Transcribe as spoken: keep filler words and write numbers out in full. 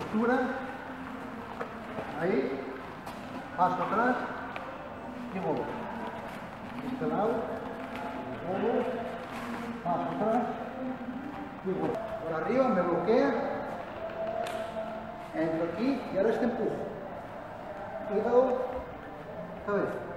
postura, ahí, paso atrás y vuelvo. Este lado, vuelvo, paso atrás y vuelvo. Por arriba me bloquea, entro aquí y ahora este empujo. Cuidado, esta vez.